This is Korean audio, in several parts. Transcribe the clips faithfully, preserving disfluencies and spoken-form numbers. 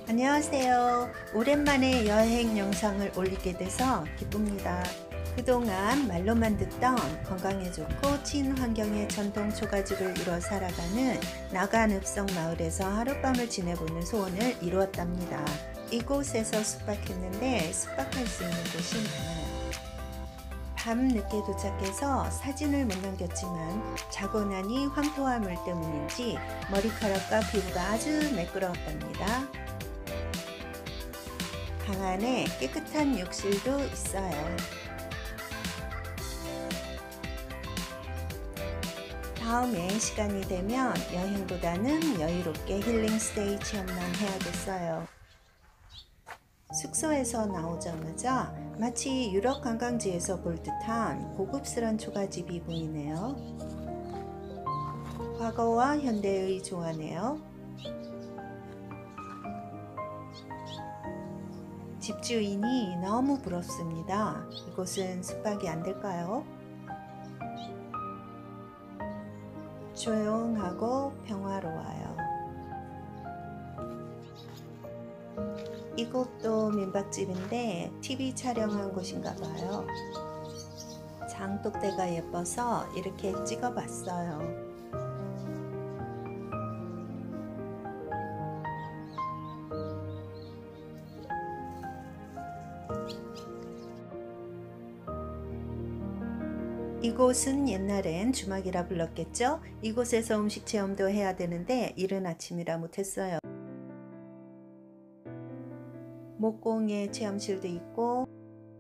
안녕하세요. 오랜만에 여행 영상을 올리게 돼서 기쁩니다. 그동안 말로만 듣던 건강에 좋고 친환경의 전통 초가집을 이뤄 살아가는 나간읍성 마을에서 하룻밤을 지내보는 소원을 이루었답니다. 이곳에서 숙박했는데 숙박할 수 있는 곳이 많아요. 밤늦게 도착해서 사진을 못 남겼지만 자고 나니 황토와 물 때문인지 머리카락과 피부가 아주 매끄러웠답니다. 방 안에 깨끗한 욕실도 있어요. 다음에 시간이 되면 여행보다는 여유롭게 힐링스테이 체험만 해야겠어요. 숙소에서 나오자마자 마치 유럽 관광지에서 볼 듯한 고급스런 초가집이 보이네요. 과거와 현대의 조화네요. 집주인이 너무 부럽습니다. 이곳은 숙박이 안 될까요? 조용하고 평화로워요. 이곳도 민박집인데 티비 촬영한 곳인가 봐요. 장독대가 예뻐서 이렇게 찍어봤어요. 이곳은 옛날엔 주막이라 불렀겠죠? 이곳에서 음식 체험도 해야 되는데 이른 아침이라 못했어요. 목공예 체험실도 있고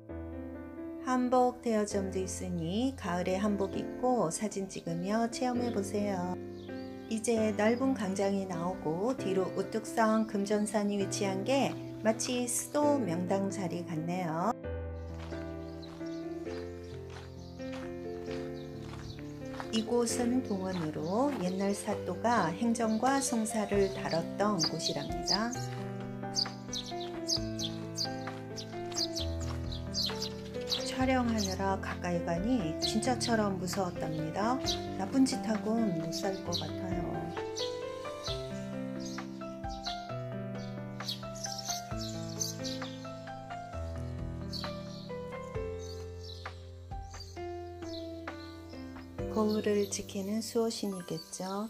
한복 대여점도 있으니 가을에 한복 입고 사진 찍으며 체험해보세요. 이제 넓은 광장이 나오고 뒤로 우뚝 선 금전산이 위치한 게 마치 수도 명당 자리 같네요. 이곳은 동원으로 옛날 사또가 행정과 송사를 다뤘던 곳이랍니다. 촬영하느라 가까이 가니 진짜처럼 무서웠답니다. 나쁜 짓 하고는 못 살 것 같아요. 거울을 지키는 수호신이겠죠.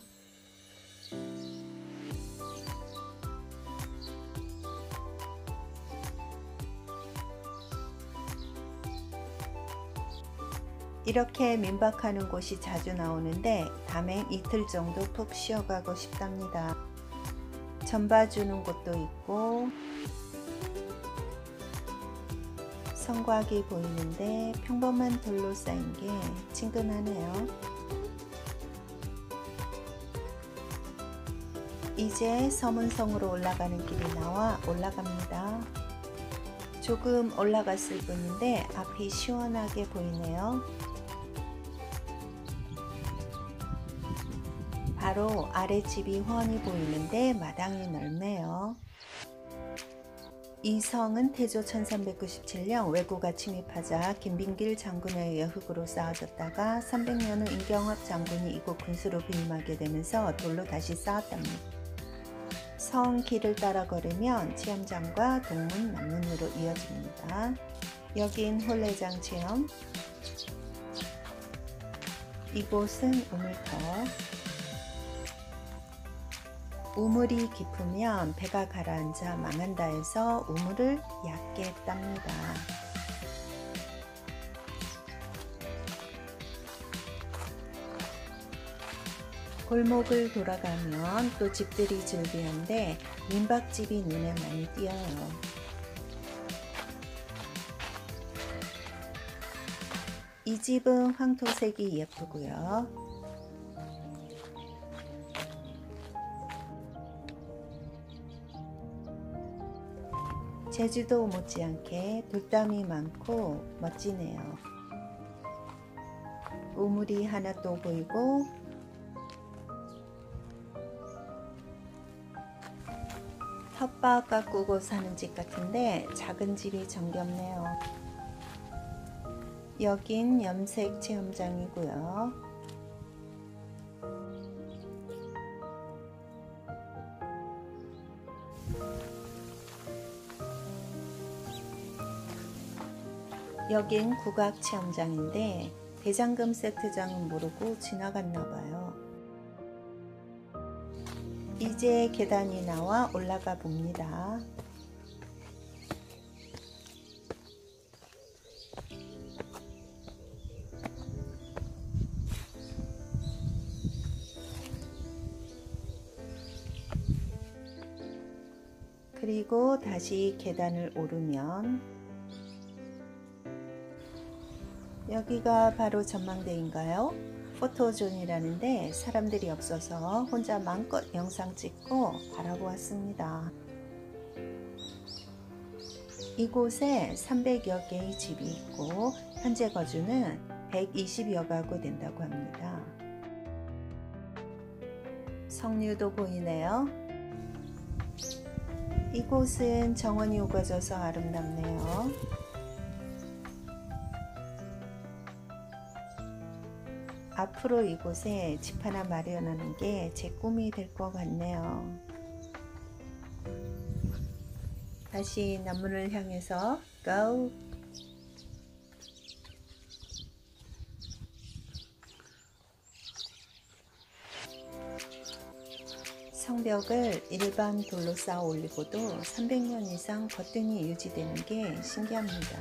이렇게 민박하는 곳이 자주 나오는데 밤엔 이틀 정도 푹 쉬어가고 싶답니다. 전 봐주는 곳도 있고 성곽이 보이는데 평범한 돌로 쌓인 게 친근하네요. 이제 서문성으로 올라가는 길이 나와 올라갑니다. 조금 올라갔을 뿐인데 앞이 시원하게 보이네요. 바로 아랫집이 훤히 보이는데 마당이 넓네요. 이 성은 태조 천삼백구십칠 년 왜구가 침입하자 김빈길 장군에 의해 흙으로 쌓아졌다가 삼백 년 후 임경합 장군이 이곳 군수로 부임하게 되면서 돌로 다시 쌓았답니다. 성 길을 따라 걸으면 체험장과 동문 남문으로 이어집니다. 여긴 홀레장 체험, 이곳은 우물터. 우물이 깊으면 배가 가라앉아 망한다 해서 우물을 얕게 땁니다. 골목을 돌아가면 또 집들이 즐비한데 민박집이 눈에 많이 띄어요. 이 집은 황토색이 예쁘고요. 제주도 못지않게 돌담이 많고 멋지네요. 우물이 하나 또 보이고 텃밭 가꾸고 사는 집 같은데 작은 집이 정겹네요. 여긴 염색 체험장이고요. 여긴 국악 체험장인데 대장금 세트장은 모르고 지나갔나 봐요. 이제 계단이 나와 올라가 봅니다. 그리고 다시 계단을 오르면 여기가 바로 전망대인가요? 포토존이라는데 사람들이 없어서 혼자 마음껏 영상 찍고 바라보았습니다. 이곳에 삼백여 개의 집이 있고 현재 거주는 백이십여 가구 된다고 합니다. 석류도 보이네요. 이곳은 정원이 우거져서 아름답네요. 앞으로 이곳에 집 하나 마련하는 게 제 꿈이 될 것 같네요. 다시 남문을 향해서 고! 성벽을 일반 돌로 쌓아 올리고도 삼백 년 이상 거뜬히 유지되는 게 신기합니다.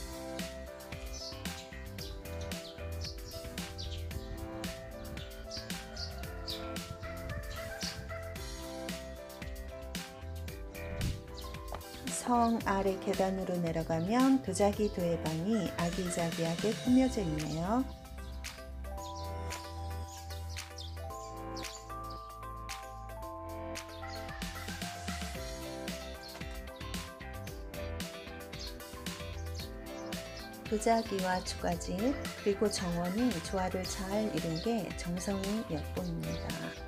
성 아래 계단으로 내려가면 도자기 도예방이 아기자기하게 꾸며져 있네요. 도자기와 주가집 그리고 정원이 조화를 잘 이룬 게 정성이 엿보입니다.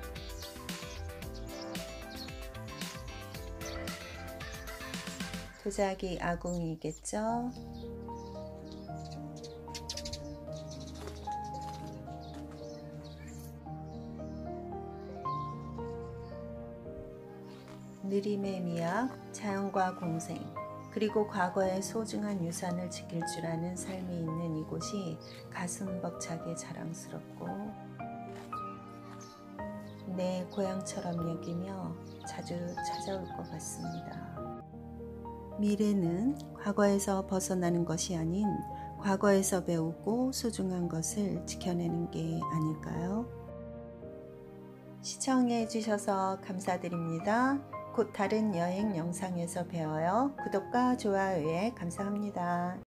도자기 아궁이겠죠? 느림의 미학, 자연과 공생, 그리고 과거의 소중한 유산을 지킬 줄 아는 삶이 있는 이곳이 가슴 벅차게 자랑스럽고 내 고향처럼 여기며 자주 찾아올 것 같습니다. 미래는 과거에서 벗어나는 것이 아닌 과거에서 배우고 소중한 것을 지켜내는 게 아닐까요? 시청해 주셔서 감사드립니다. 곧 다른 여행 영상에서 뵈어요. 구독과 좋아요에 감사합니다.